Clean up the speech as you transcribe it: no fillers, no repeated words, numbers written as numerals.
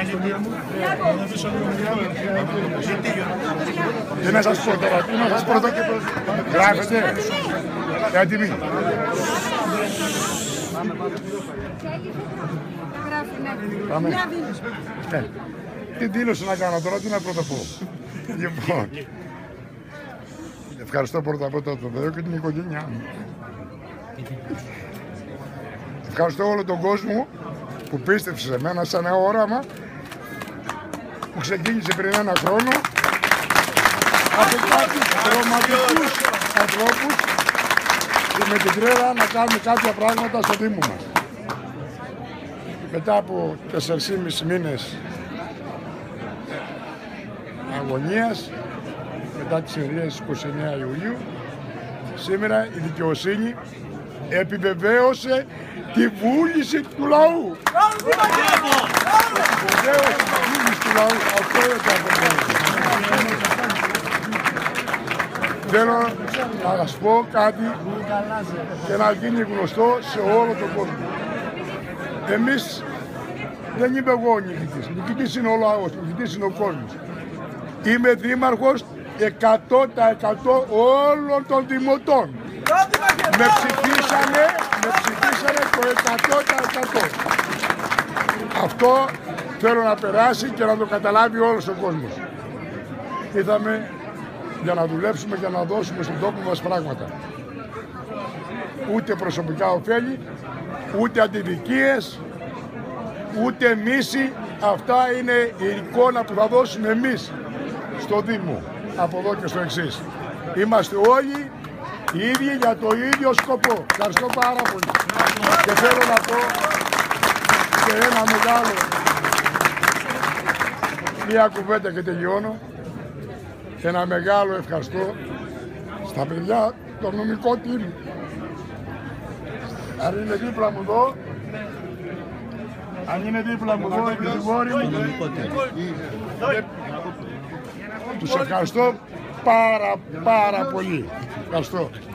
Τι να σας πω τώρα, τι να σας πω εδώ και γράφετε. Έτοιμοι. Πάμε. Τι δήλωση να κάνω τώρα, τι να πρώτα πω. Λοιπόν, ευχαριστώ πρώτα απ' όλα το παιδί και την οικογένειά μου. Ευχαριστώ όλο τον κόσμο που πίστεψε σε μένα σαν ένα όραμα που ξεκίνησε πριν ένα χρόνο από κάποιους ρομαντικούς ανθρώπους και με την τρέλα να κάνουμε κάποια πράγματα στο Δήμο μας. Μετά από 4,5 μήνες αγωνίας, μετά τις συνεδρίες 29 Ιουλίου, σήμερα η δικαιοσύνη επιβεβαίωσε τη βούληση του λαού. Επιβεβαίωσε τη βούληση του λαού. Αυτό είναι το αποτέλεσμα. Θέλω να σας πω κάτι και να γίνει γνωστό σε όλο τον κόσμο. Εμείς δεν είμαι εγώ ο νικητής. Νικητής είναι ο λαός, νικητής είναι ο κόσμος. Είμαι δήμαρχος 100% όλων των δημοτών. Με ψηφίσανε το 100%. Αυτό θέλω να περάσει και να το καταλάβει όλος ο κόσμος. Ήρθαμε για να δουλέψουμε και να δώσουμε στον τόπο μας πράγματα. Ούτε προσωπικά ωφέλη, ούτε αντιδικίες, ούτε μίση. Αυτά είναι η εικόνα που θα δώσουμε εμείς στο Δήμο, από εδώ και στο εξής. Είμαστε όλοι οι ίδιοι για το ίδιο σκοπό. Ευχαριστώ πάρα πολύ. Και θέλω να πω και ένα μεγάλο, μία κουβέντα και τελειώνω. Ένα μεγάλο ευχαριστώ στα παιδιά το νομικό team. Αν είναι δίπλα μου εδώ, οι δικηγόροι μου, τους ευχαριστώ πάρα πολύ. Ευχαριστώ.